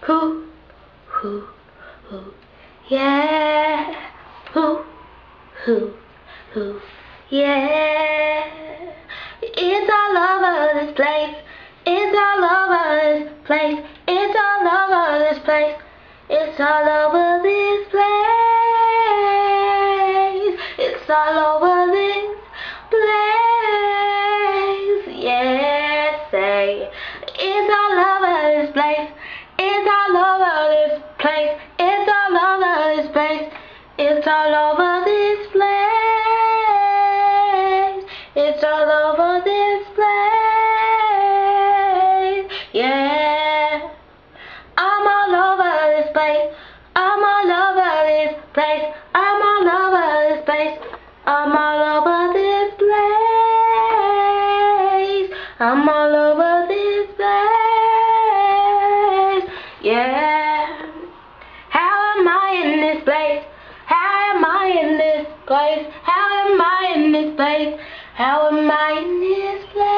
Who, who, who, yeah. Who, yeah. It's all over this place. It's all over this place. It's all over this place. It's all over this place. It's all over this place. Yeah, say it's all over this place. It's all over this place. It's all over this place. It's all over this place. It's all over this place. Yeah. I'm all over this place. I'm all over this place. I'm all over this place. I'm all over this place. I'm all over this place. Yeah. How am I in this place? How am I in this place? How am I in this place? How am I in this place?